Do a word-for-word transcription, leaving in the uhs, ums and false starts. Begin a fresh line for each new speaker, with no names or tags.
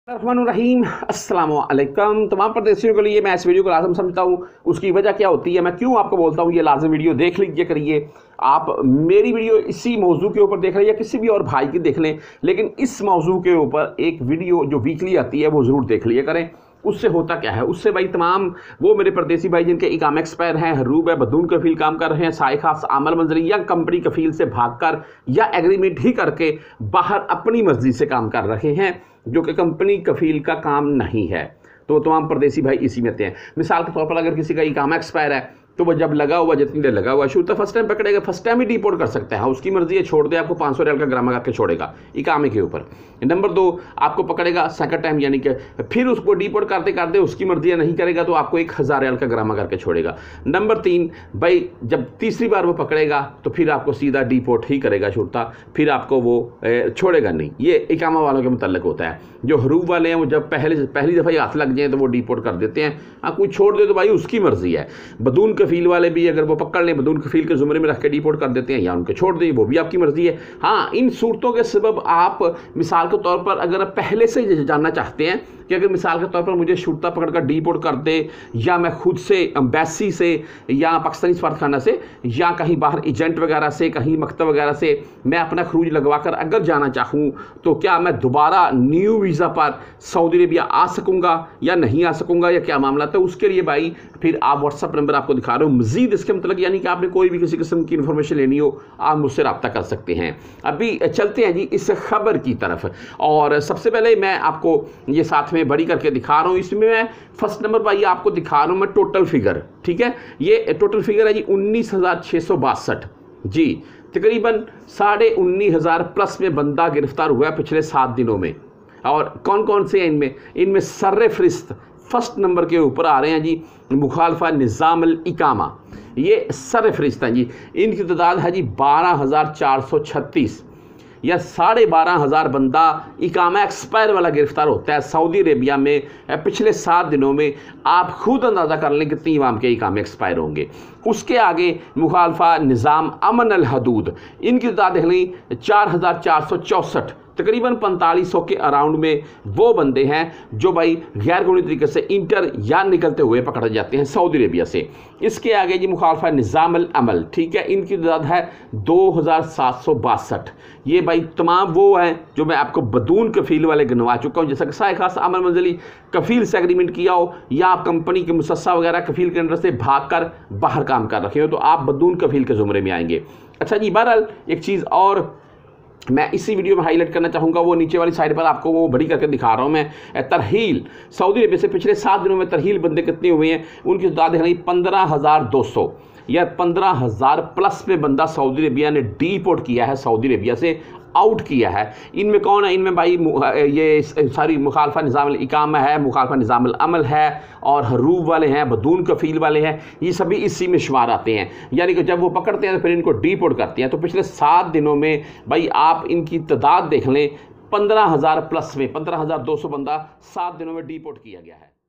रहीम अस्सलाम वालेकुम। तमाम परदेशियों के लिए मैं इस वीडियो को लाजम समझता हूँ। उसकी वजह क्या होती है, मैं क्यों आपको बोलता हूँ ये लाजम वीडियो देख लीजिए करिए। आप मेरी वीडियो इसी मौजू के ऊपर देख रहे हैं या किसी भी और भाई की देख लें, लेकिन इस मौजू के ऊपर एक वीडियो जो वीकली आती है वो ज़रूर देख लिया करें। उससे होता क्या है, उससे भाई तमाम वो मेरे परदेसी भाई जिनके इकाम एक्सपायर हैं, हरूब है, बदून कफील काम कर रहे हैं, साइखास आमल मंजरी या कंपनी कफील से भागकर या एग्रीमेंट ही करके बाहर अपनी मर्जी से काम कर रहे हैं, जो कि कंपनी कफील का काम नहीं है, तो तमाम परदेसी भाई इसी में आते हैं। मिसाल के तौर पर अगर किसी का इकामा एक्सपायर है तो वो जब लगा हुआ जितनी देर लगा हुआ शुरू तो फर्स्ट टाइम पकड़ेगा, फर्स्ट टाइम ही डिपोर्ट कर सकता है, उसकी मर्जी है, छोड़ दे आपको पाँच सौ रियाल का ग्रामा करके छोड़ेगा इकामे के ऊपर। नंबर दो, आपको पकड़ेगा सेकंड टाइम, यानी कि फिर उसको डिपोर्ट करते करते उसकी मर्जी नहीं करेगा तो आपको एक हज़ार रियाल का ग्रामा करके छोड़ेगा। नंबर तीन, भाई जब तीसरी बार वो पकड़ेगा तो फिर आपको सीधा डिपोर्ट ही करेगा छूटता, फिर आपको वो छोड़ेगा नहीं। ये इकामा वालों के मुतल्लिक होता है। जो हरूब वाले हैं वो जब पहले पहली दफ़ा ही हाथ लग जाए तो वो डिपोर्ट कर देते हैं। हाँ, कोई छोड़ दे तो भाई उसकी मर्जी है। बदून कफील वाले भी अगर वो पकड़ लें, बदून कफील के ज़ुमरे में रख के डिपोर्ट कर देते हैं या उनके छोड़ दें, वो भी आपकी मर्जी है। हाँ, इन सूरतों के सबब आप मिसाल के तौर पर अगर आप पहले से जानना चाहते हैं कि अगर मिसाल के तौर पर मुझे शुरता पकड़कर डिपोर्ट कर दे, या मैं खुद से एम्बेसी से या पाकिस्तानी सफारतखाना से या कहीं बाहर एजेंट वगैरह से, कहीं मकतब वगैरह से मैं अपना खरूज लगवा कर अगर जाना चाहूँ तो क्या मैं दोबारा न्यू वीज़ा पर सऊदी अरेबिया आ सकूँगा या नहीं आ सकूँगा, या क्या मामला था, उसके लिए भाई फिर आप व्हाट्सअप नंबर आपको दिखा रहे हो। मज़ीद इसके मतलब यानी कि आपने कोई भी किसी किस्म की इन्फॉर्मेशन लेनी हो आप मुझसे रब्ता कर सकते हैं। अभी चलते हैं जी इस खबर की तरफ, और सबसे पहले मैं आपको ये साथ में बड़ी करके दिखा रहा हूँ। इसमें मैं फर्स्ट नंबर भाई आपको दिखा रहा हूँ मैं टोटल फिगर, ठीक है। ये टोटल फिगर है जी उन्नीस हज़ार छः सौ बासठ जी, तकरीबन साढ़े उन्नीस हज़ार प्लस में बंदा गिरफ्तार हुआ है पिछले सात दिनों में। और कौन कौन से हैं इनमें इनमें सर्रे फरिस्त फर्स्ट नंबर के ऊपर आ रहे हैं जी, मुखालफा निज़ामुल इकामा, ये सर्रे फरिस्त हैं जी। इनकी तादाद है जी बारह हज़ार चार सौ छत्तीस, या साढ़े बारह हज़ार बंदा इकामा एक्सपायर वाला गिरफ्तार होता है सऊदी अरेबिया में पिछले सात दिनों में। आप खुद अंदाज़ा कर लें कितनी इमाम के इकामे एक्सपायर होंगे। उसके आगे मुखालफा निज़ाम अमन अल हदूद, इनकी तादाद देख लें चार हज़ार चार सौ चौंसठ, तकरीबन पैंतालीस सौ के अराउंड में वो बंदे हैं जो भाई गैर कानूनी तरीके से इंटर या निकलते हुए पकड़े जाते हैं सऊदी अरेबिया से। इसके आगे जी मुखालफा निज़ाम अल अमल, ठीक है, इनकी तादाद है दो हज़ार सात सौ बासठ। ये भाई तमाम वो हैं जो मैं आपको बदून कफील वाले गिनवा चुका हूँ, जैसा कि साय खास आमल मंजली कफील से एग्रीमेंट किया हो या आप कंपनी के मुसस्सा वगैरह कफील के अंडर से भाग कर बाहर काम कर रखे हो तो आप बदून कफील के ज़ुमरे में आएंगे। अच्छा जी, बहरहाल एक चीज़ और मैं इसी वीडियो में हाईलाइट करना चाहूँगा, वो नीचे वाली साइड पर आपको वो बड़ी करके दिखा रहा हूँ मैं। तरहील सऊदी अरेबिया से पिछले सात दिनों में तरहील बंदे कितने हुए हैं, उनकी तादाद है पंद्रह हज़ार दो सौ, या पंद्रह हज़ार प्लस में बंदा सऊदी अरेबिया ने डिपोर्ट किया है, सऊदी अरेबिया से आउट किया है। इनमें कौन है, इनमें भाई ये सारी मुखालफा निज़ामुल इकामा है, मुखालफा निज़ामुल अमल है, और हरूब वाले हैं, बदून कफील वाले हैं, ये सभी इसी में शुमार आते हैं। यानी कि जब वो पकड़ते हैं तो फिर इनको डिपोर्ट करते हैं। तो पिछले सात दिनों में भाई आप इनकी तादाद देख लें पंद्रह हज़ार प्लस में पंद्रह हज़ार दो सौ बंदा सात दिनों में डिपोर्ट किया गया है।